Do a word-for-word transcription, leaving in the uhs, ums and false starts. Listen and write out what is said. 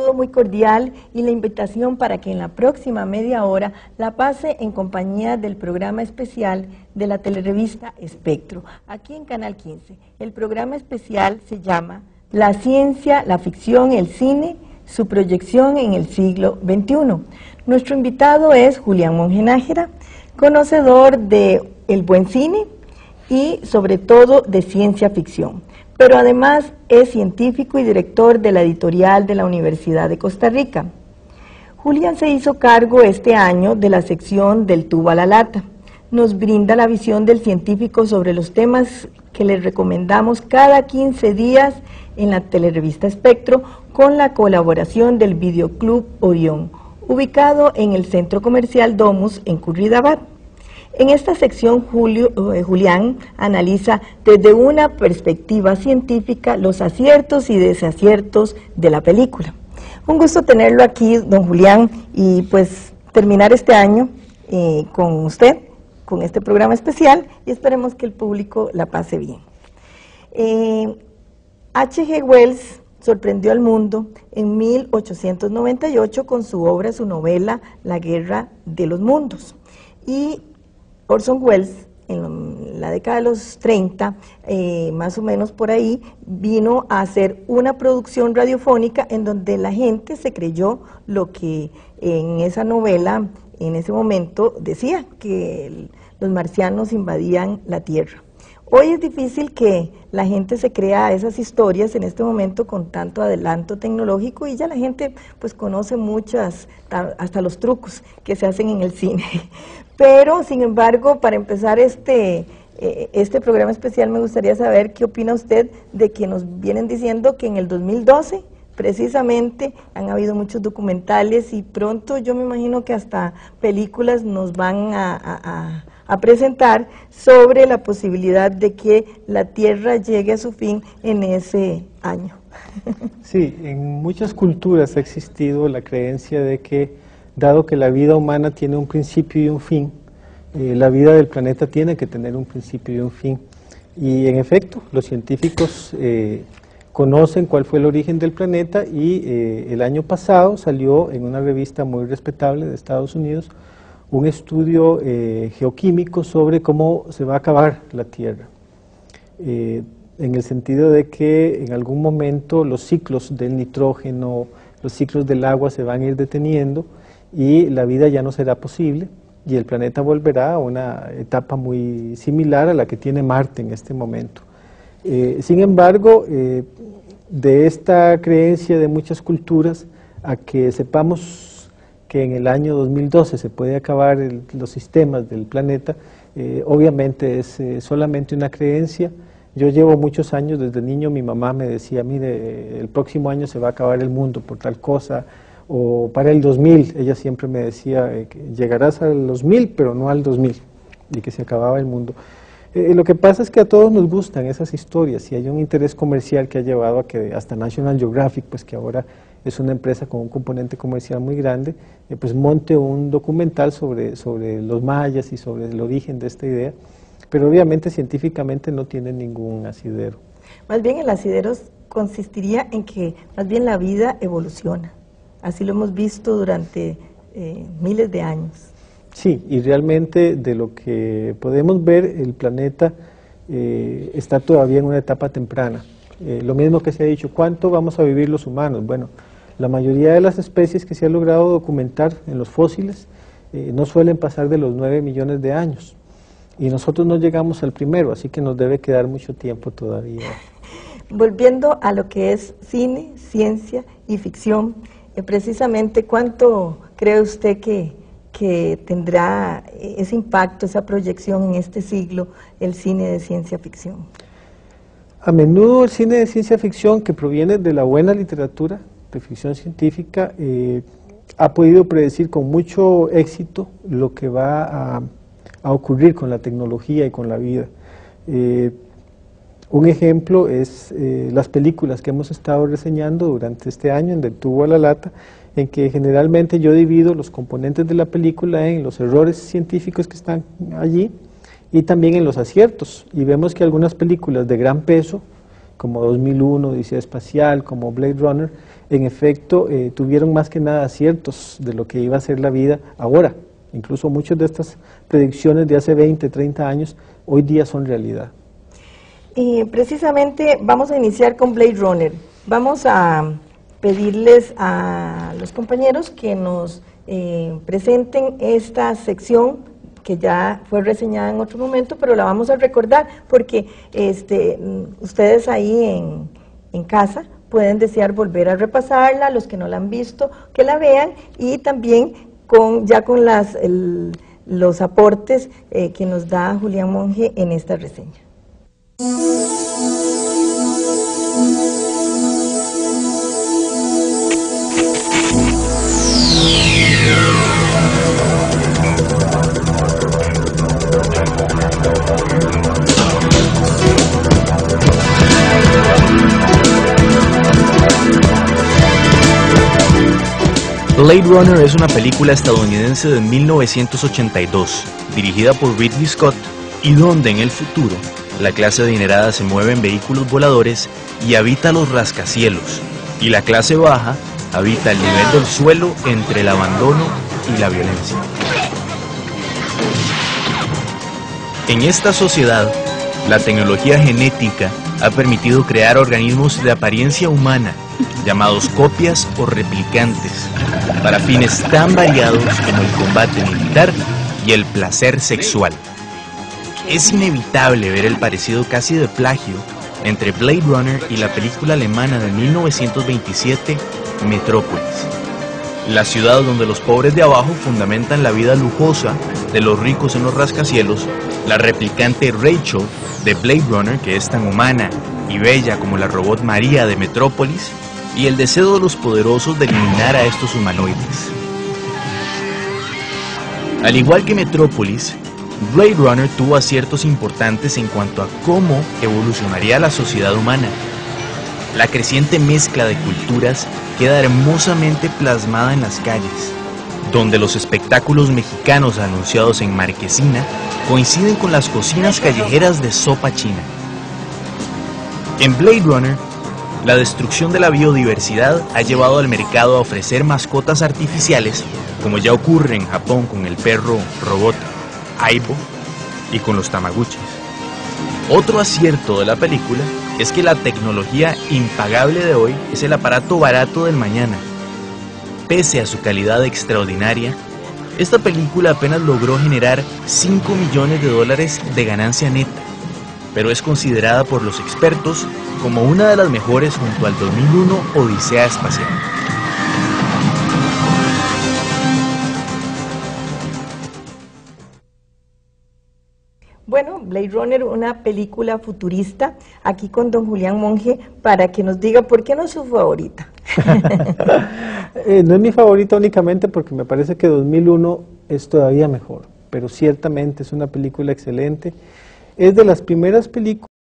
saludo muy cordial y la invitación para que en la próxima media hora la pase en compañía del programa especial de la telerevista Espectro, aquí en Canal quince. El programa especial se llama La ciencia, la ficción, el cine, su proyección en el siglo veintiuno. Nuestro invitado es Julián Monge Nájera, conocedor de el buen cine y sobre todo de ciencia ficción, pero además es científico y director de la editorial de la Universidad de Costa Rica. Julián se hizo cargo este año de la sección del tubo a la lata. Nos brinda la visión del científico sobre los temas que les recomendamos cada quince días en la telerevista Espectro, con la colaboración del Videoclub Orión, ubicado en el Centro Comercial Domus en Curridabat. En esta sección, Julio, eh, Julián analiza desde una perspectiva científica los aciertos y desaciertos de la película. Un gusto tenerlo aquí, don Julián, y pues terminar este año eh, con usted, con este programa especial, y esperemos que el público la pase bien. Eh, H G Wells sorprendió al mundo en mil ochocientos noventa y ocho con su obra, su novela, La Guerra de los Mundos. Y Orson Welles, en la década de los treinta, eh, más o menos por ahí, vino a hacer una producción radiofónica en donde la gente se creyó lo que en esa novela, en ese momento, decía, que el, los marcianos invadían la Tierra. Hoy es difícil que la gente se crea esas historias en este momento con tanto adelanto tecnológico, y ya la gente pues conoce muchas, hasta los trucos que se hacen en el cine. Pero, sin embargo, para empezar este, eh, este programa especial, me gustaría saber qué opina usted de que nos vienen diciendo que en el dos mil doce, precisamente, han habido muchos documentales y pronto yo me imagino que hasta películas nos van a, a, a presentar sobre la posibilidad de que la Tierra llegue a su fin en ese año. Sí, en muchas culturas ha existido la creencia de que, dado que la vida humana tiene un principio y un fin, eh, la vida del planeta tiene que tener un principio y un fin. Y en efecto, los científicos eh, conocen cuál fue el origen del planeta, y eh, el año pasado salió en una revista muy respetable de Estados Unidos un estudio eh, geoquímico sobre cómo se va a acabar la Tierra, eh, en el sentido de que en algún momento los ciclos del nitrógeno, los ciclos del agua se van a ir deteniendo y la vida ya no será posible, y el planeta volverá a una etapa muy similar a la que tiene Marte en este momento. Eh, sin embargo, eh, de esta creencia de muchas culturas a que sepamos que en el año dos mil doce se puede acabar el, los sistemas del planeta, eh, obviamente es eh, solamente una creencia. Yo llevo muchos años, desde niño mi mamá me decía, mire, el próximo año se va a acabar el mundo por tal cosa, o para el dos mil, ella siempre me decía, eh, que llegarás al dos mil, pero no al dos mil, y que se acababa el mundo. Eh, lo que pasa es que a todos nos gustan esas historias, y hay un interés comercial que ha llevado a que hasta National Geographic, pues que ahora es una empresa con un componente comercial muy grande, eh, pues monte un documental sobre, sobre los mayas y sobre el origen de esta idea, pero obviamente científicamente no tiene ningún asidero. Más bien el asidero consistiría en que más bien la vida evoluciona. Así lo hemos visto durante eh, miles de años. Sí, y realmente de lo que podemos ver, el planeta eh, está todavía en una etapa temprana. Eh, lo mismo que se ha dicho, ¿cuánto vamos a vivir los humanos? Bueno, la mayoría de las especies que se ha logrado documentar en los fósiles eh, no suelen pasar de los nueve millones de años. Y nosotros no llegamos al primero, así que nos debe quedar mucho tiempo todavía. Volviendo a lo que es cine, ciencia y ficción, eh, precisamente, ¿cuánto cree usted que, que tendrá ese impacto, esa proyección en este siglo, el cine de ciencia ficción? A menudo el cine de ciencia ficción, que proviene de la buena literatura de ficción científica, eh, ha podido predecir con mucho éxito lo que va a, a ocurrir con la tecnología y con la vida. Eh, Un ejemplo es eh, las películas que hemos estado reseñando durante este año en Del Tubo a la Lata, en que generalmente yo divido los componentes de la película en los errores científicos que están allí y también en los aciertos, y vemos que algunas películas de gran peso como dos mil uno, Odisea Espacial, como Blade Runner, en efecto eh, tuvieron más que nada aciertos de lo que iba a ser la vida ahora. Incluso muchas de estas predicciones de hace veinte, treinta años, hoy día son realidad. Y precisamente vamos a iniciar con Blade Runner. Vamos a pedirles a los compañeros que nos eh, presenten esta sección que ya fue reseñada en otro momento, pero la vamos a recordar porque este, ustedes ahí en, en casa pueden desear volver a repasarla, los que no la han visto, que la vean, y también con, ya con las, el, los aportes eh, que nos da Julián Monge en esta reseña. Blade Runner es una película estadounidense de mil novecientos ochenta y dos, dirigida por Ridley Scott, y donde en el futuro la clase adinerada se mueve en vehículos voladores y habita los rascacielos, y la clase baja habita el nivel del suelo entre el abandono y la violencia. En esta sociedad, la tecnología genética ha permitido crear organismos de apariencia humana, llamados copias o replicantes, para fines tan variados como el combate militar y el placer sexual. Es inevitable ver el parecido casi de plagio entre Blade Runner y la película alemana de mil novecientos veintisiete, Metrópolis, la ciudad donde los pobres de abajo fundamentan la vida lujosa de los ricos en los rascacielos. La replicante Rachel de Blade Runner, que es tan humana y bella como la robot María de Metrópolis, y el deseo de los poderosos de eliminar a estos humanoides. Al igual que Metrópolis, Blade Runner tuvo aciertos importantes en cuanto a cómo evolucionaría la sociedad humana. La creciente mezcla de culturas queda hermosamente plasmada en las calles, donde los espectáculos mexicanos anunciados en Marquesina coinciden con las cocinas callejeras de sopa china. En Blade Runner, la destrucción de la biodiversidad ha llevado al mercado a ofrecer mascotas artificiales, como ya ocurre en Japón con el perro robot Aibo y con los Tamaguchis. Otro acierto de la película es que la tecnología impagable de hoy es el aparato barato del mañana. Pese a su calidad extraordinaria, esta película apenas logró generar cinco millones de dólares de ganancia neta, pero es considerada por los expertos como una de las mejores junto al dos mil uno Odisea Espacial. Bueno, Blade Runner, una película futurista, aquí con don Julián Monge, para que nos diga por qué no es su favorita. eh, no es mi favorita únicamente porque me parece que dos mil uno es todavía mejor, pero ciertamente es una película excelente. Es de las primeras películas